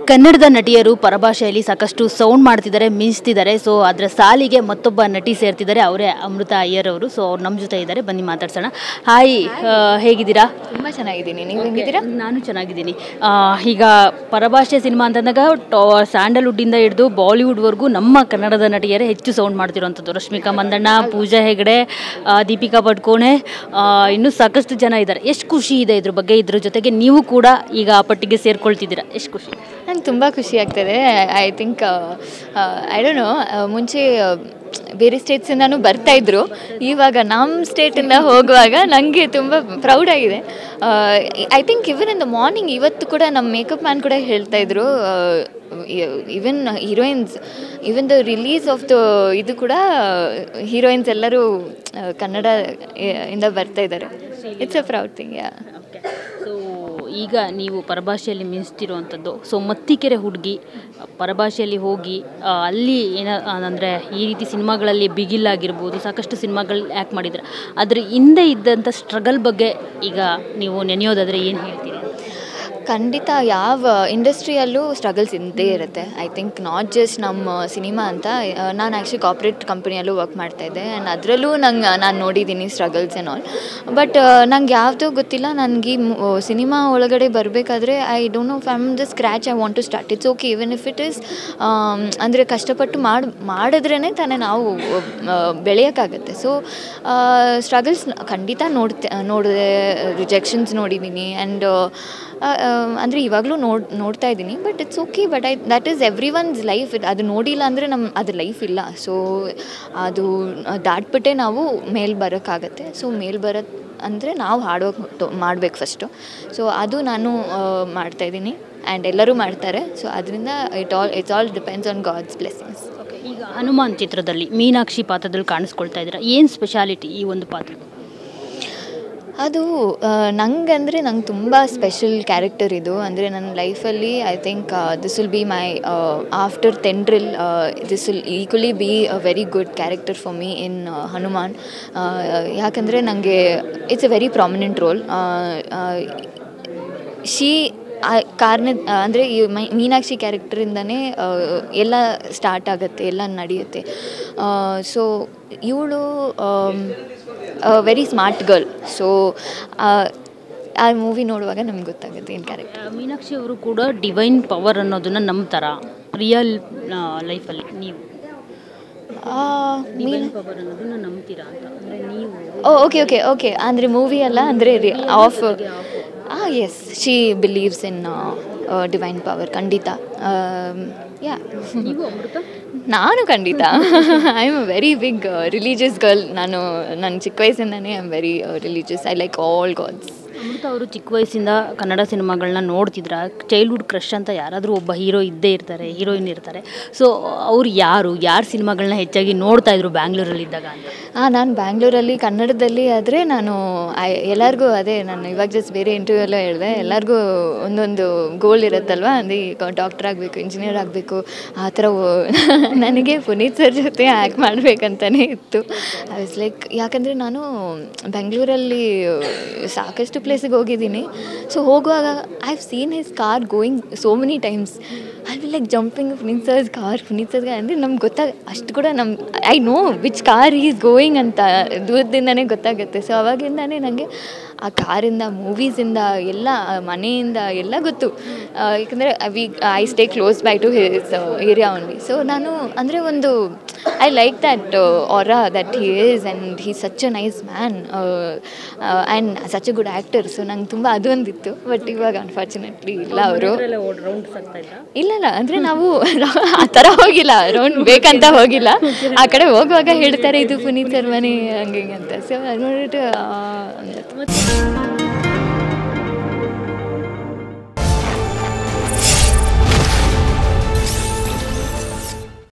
ಕನ್ನಡದ ನಟಿಯರು ಪರಭಾಷೆಯಲ್ಲಿ ಸಾಕಷ್ಟು ಸೌಂಡ್ ಮಾಡ್ತಿದ್ದಾರೆ, ಮಿಂಚ್ತಿದ್ದಾರೆ. ಸೊ ಅದರ ಸಾಲಿಗೆ ಮತ್ತೊಬ್ಬ ನಟಿ ಸೇರ್ತಿದ್ದಾರೆ, ಅವರೇ ಅಮೃತ ಅಯ್ಯರ್ ಅವರು. ಸೊ ಅವ್ರು ನಮ್ಮ ಜೊತೆ ಇದ್ದಾರೆ, ಬನ್ನಿ ಮಾತಾಡ್ಸೋಣ. ಹಾಯ್, ಹೇಗಿದ್ದೀರಾ? ತುಂಬ ಚೆನ್ನಾಗಿದ್ದೀನಿ, ನೀವು ಹೇಗಿದ್ದೀರಾ? ನಾನು ಚೆನ್ನಾಗಿದ್ದೀನಿ. ಈಗ ಪರಭಾಷೆ ಸಿನಿಮಾ ಅಂತಂದಾಗ ಸ್ಯಾಂಡಲ್ವುಡ್ಡಿಂದ ಹಿಡಿದು ಬಾಲಿವುಡ್ವರೆಗೂ ನಮ್ಮ ಕನ್ನಡದ ನಟಿಯರೇ ಹೆಚ್ಚು ಸೌಂಡ್ ಮಾಡ್ತಿರೋವಂಥದ್ದು. ರಶ್ಮಿಕಾ ಮಂದಣ್ಣ, ಪೂಜಾ ಹೆಗಡೆ, ದೀಪಿಕಾ ಪಡ್ಕೋಣೆ, ಇನ್ನೂ ಸಾಕಷ್ಟು ಜನ ಇದ್ದಾರೆ. ಎಷ್ಟು ಖುಷಿ ಇದೆ ಇದ್ರ ಬಗ್ಗೆ? ಇದ್ರ ಜೊತೆಗೆ ನೀವು ಕೂಡ ಈಗ ಆ ಪಟ್ಟಿಗೆ ಸೇರ್ಕೊಳ್ತಿದ್ದೀರಾ, ಎಷ್ಟು ಖುಷಿ? ನಂಗೆ ತುಂಬ ಖುಷಿ ಆಗ್ತದೆ. I think I don't know, ಮುಂಚೆ ಬೇರೆ ಸ್ಟೇಟ್ಸಿಂದನೂ ಬರ್ತಾಯಿದ್ರು, ಇವಾಗ ನಮ್ಮ ಸ್ಟೇಟಿಂದ ಹೋಗುವಾಗ ನನಗೆ ತುಂಬ ಪ್ರೌಡ್ ಆಗಿದೆ. I think even in the morning ಇವತ್ತು ಕೂಡ ನಮ್ಮ ಮೇಕಪ್ ಮ್ಯಾನ್ ಕೂಡ ಹೇಳ್ತಾಯಿದ್ರು, even heroines, even the release of the ಇದು ಕೂಡ ಹೀರೋಯಿನ್ಸ್ ಎಲ್ಲರೂ ಕನ್ನಡ ಇಂದ ಬರ್ತಾಯಿದ್ದಾರೆ. It's a proud thing. Yeah. So ಈಗ ನೀವು ಪರಭಾಷೆಯಲ್ಲಿ ಮಿಂಚ್ತಿರುವಂಥದ್ದು. ಸೊ ಮತ್ತಿಕೆರೆ ಹುಡುಗಿ ಪರಭಾಷೆಯಲ್ಲಿ ಹೋಗಿ ಅಲ್ಲಿ ಅಂದರೆ ಈ ರೀತಿ ಸಿನಿಮಾಗಳಲ್ಲಿ ಬಿಗಿಲಾಗಿರ್ಬೋದು, ಸಾಕಷ್ಟು ಸಿನಿಮಾಗಳು ಆ್ಯಕ್ಟ್ ಮಾಡಿದ್ರೆ, ಅದ್ರ ಹಿಂದೆ ಇದ್ದಂಥ ಸ್ಟ್ರಗಲ್ ಬಗ್ಗೆ ಈಗ ನೀವು ನೆನೆಯೋದಾದರೆ ಏನು ಹೇಳ್ತೀರಿ? ಖಂಡಿತ ಯಾವ ಇಂಡಸ್ಟ್ರಿಯಲ್ಲೂ ಸ್ಟ್ರಗಲ್ಸ್ ಇದ್ದೇ ಇರುತ್ತೆ. ಐ ಥಿಂಕ್ ನಾಟ್ ಜಸ್ಟ್ ನಮ್ಮ ಸಿನಿಮಾ ಅಂತ. ನಾನು ಆ್ಯಕ್ಚುಲಿ ಕಾರ್ಪೊರೇಟ್ ಕಂಪ್ನಿಯಲ್ಲೂ ವರ್ಕ್ ಮಾಡ್ತಾಯಿದ್ದೆ, ಆ್ಯಂಡ್ ಅದರಲ್ಲೂ ನಾನು ನೋಡಿದ್ದೀನಿ ಸ್ಟ್ರಗಲ್ಸ್ ಆ್ಯಂಡ್ ಆಲ್. ಬಟ್ ನಂಗೆ ಯಾವುದೂ ಗೊತ್ತಿಲ್ಲ, ನನಗೆ ಸಿನಿಮಾ ಒಳಗಡೆ ಬರಬೇಕಾದ್ರೆ I don't know, from the scratch I want to start. It's okay even if it is ಅಂದರೆ ಕಷ್ಟಪಟ್ಟು ಮಾಡಿದ್ರೇ ತಾನೇ ನಾವು ಬೆಳೆಯೋಕ್ಕಾಗತ್ತೆ. ಸೊ ಸ್ಟ್ರಗಲ್ಸ್ ಖಂಡಿತ ನೋಡಿದೆ, ರಿಜೆಕ್ಷನ್ಸ್ ನೋಡಿದ್ದೀನಿ, ಆ್ಯಂಡ್ ಅಂದರೆ ಇವಾಗಲೂ ನೋಡ್ತಾ ಇದ್ದೀನಿ. But it's okay. But that is everyone's life. ಅದು ನೋಡಿಲ್ಲ ಅಂದರೆ ಅದು ಲೈಫ್ ಇಲ್ಲ. ಸೊ ಅದು ದಾಟ್ಬಿಟ್ಟೆ ನಾವು ಮೇಲೆ ಬರೋಕ್ಕಾಗತ್ತೆ. ಸೊ ಮೇಲೆ ಬರೋದು ಅಂದರೆ ನಾವು ಹಾರ್ಡ್ ಮಾಡಬೇಕು ಫಸ್ಟು. ಸೊ ಅದು ನಾನು ಮಾಡ್ತಾಯಿದ್ದೀನಿ, ಆ್ಯಂಡ್ ಎಲ್ಲರೂ ಮಾಡ್ತಾರೆ. ಸೊ ಅದರಿಂದ it's all depends on God's blessings. ಈಗ ಹನುಮಾನ್ ಚಿತ್ರದಲ್ಲಿ ಮೀನಾಕ್ಷಿ ಪಾತ್ರದಲ್ಲಿ ಕಾಣಿಸ್ಕೊಳ್ತಾ ಇದ್ದೀರಾ, ಏನು ಸ್ಪೆಷಾಲಿಟಿ ಈ ಒಂದು ಪಾತ್ರ? ಅದು ನಂಗೆ ತುಂಬ ಸ್ಪೆಷಲ್ ಕ್ಯಾರೆಕ್ಟರ್ ಇದು. ಅಂದರೆ ನನ್ನ ಲೈಫಲ್ಲಿ I think this will be my after tendril, this will equally be a very good character for me in Hanuman. ಯಾಕಂದರೆ ನನಗೆ it's a very prominent role. ಕಾರಣ ಅಂದರೆ ಈ ಮೀನಾಕ್ಷಿ ಕ್ಯಾರೆಕ್ಟರಿಂದನೇ ಎಲ್ಲ ಸ್ಟಾರ್ಟ್ ಆಗುತ್ತೆ, ಎಲ್ಲ ನಡೆಯುತ್ತೆ. ಸೊ ಇವಳು ವೆರಿ ಸ್ಮಾರ್ಟ್ ಗರ್ಲ್. ಸೊ ಆ ಮೂವಿ ನೋಡುವಾಗ ನಮ್ಗೆ ಗೊತ್ತಾಗುತ್ತೆ ಏನು ಕ್ಯಾರೆಕ್ಟರ್. ಮೀನಾಕ್ಷಿ ಅವರು ಕೂಡ ಡಿವೈನ್ ಪವರ್ ಅನ್ನೋದನ್ನು ನಂಬ್ತಾರಾ ರಿಯಲ್ ಲೈಫಲ್ಲಿ? ನೀವು ಡಿವೈನ್ ಪವರ್ ಅನ್ನೋದನ್ನು ನಂಬ್ತೀರಾ ಅಂತ ಅಂದರೆ ನೀವು? ಓಕೆ ಅಂದರೆ ಮೂವಿ ಅಲ್ಲ, ಅಂದರೆ ಆಫ್ ಎಸ್, she believes in divine power. ಖಂಡಿತ. ಯಾ. ನೀವು ಅಮೃತ? ನಾನು ಖಂಡಿತ I am a very big religious girl. ನನ್ನ ಚಿಕ್ಕ ವಯಸ್ಸಿಂದನೇ I am very religious. I like all gods. Amrutha ಅವರು ಚಿಕ್ಕ ವಯಸ್ಸಿಂದ ಕನ್ನಡ ಸಿನಿಮಾಗಳನ್ನ ನೋಡ್ತಿದ್ರ? ಚೈಲ್ಡ್ಹುಡ್ ಕ್ರಶ್ ಅಂತ ಯಾರಾದರೂ ಒಬ್ಬ ಹೀರೋ ಇದ್ದೇ ಇರ್ತಾರೆ, ಹೀರೋಯಿನ್ ಇರ್ತಾರೆ. ಸೊ ಅವ್ರು ಯಾರು ಸಿನಿಮಾಗಳನ್ನ ಹೆಚ್ಚಾಗಿ ನೋಡ್ತಾ ಇದ್ರು ಬ್ಯಾಂಗ್ಳೂರಲ್ಲಿದ್ದಾಗ ಅಂತ? ನಾನು ಬ್ಯಾಂಗ್ಳೂರಲ್ಲಿ ಕನ್ನಡದಲ್ಲಿ ಆದರೆ ನಾನು ಎಲ್ಲರಿಗೂ ಅದೇ, ನಾನು ಇವಾಗ ಜಸ್ಟ್ ಬೇರೆ ಇಂಟರ್ವ್ಯೂ ಎಲ್ಲ ಹೇಳಿದೆ, ಎಲ್ಲರಿಗೂ ಒಂದೊಂದು ಗೋಲ್ ಇರುತ್ತಲ್ವ, ಅಂದರೆ ಡಾಕ್ಟರ್ ಆಗಬೇಕು, ಇಂಜಿನಿಯರ್ ಆಗಬೇಕು, ಆ ಥರ. ನನಗೆ ಪುನೀತ್ ಸರ್ ಜೊತೆ ಆ್ಯಕ್ಟ್ ಮಾಡಬೇಕಂತಲೇ ಇತ್ತು. ಐ ವಾಸ್ ಲೈಕ್, ಯಾಕಂದರೆ ನಾನು ಬೆಂಗಳೂರಲ್ಲಿ ಸಾಕಷ್ಟು ಪ್ಲೇಸಿಗೆ ಹೋಗಿದ್ದೀನಿ. ಸೊ ಹೋಗುವಾಗ I have seen his car going so many times. I will like jumping Puneeth sir's car ಅಂದರೆ ನಮ್ಗೆ ಅಷ್ಟು ಕೂಡ I know which car is going ಅಂತ ದೂರದಿಂದನೇ ಗೊತ್ತಾಗುತ್ತೆ. ಸೊ ಅವಾಗಿಂದನೇ ನನಗೆ ಆ ಕಾರಿಂದ, ಮೂವೀಸಿಂದ, ಎಲ್ಲ ಮನೆಯಿಂದ ಎಲ್ಲ ಗೊತ್ತು. ಯಾಕಂದರೆ I stay close by to his area only. So ನಾನು ಅಂದರೆ ಒಂದು I like that aura that he is, and he such a nice man and such a good actor. So ನಂಗೆ ತುಂಬ ಅದೊಂದಿತ್ತು. ಬಟ್ ಇವಾಗ ಅನ್ಫಾರ್ಚುನೇಟ್ಲಿ ಇಲ್ಲ ಅವರು. ಇಲ್ಲ ಅಂದರೆ ನಾವು ಆ ಥರ ಹೋಗಿಲ್ಲ, ರೌಂಡ್ ಬೇಕಂತ ಹೋಗಿಲ್ಲ. ಆ ಕಡೆ ಹೋಗುವಾಗ ಹೇಳ್ತಾರೆ ಇದು ಪುನೀತ್ ಸರ್ ಮನೆ ಹಂಗೆ ಅಂತ. ಸೊ ಅದು ನೋಡಿಬಿಟ್ಟು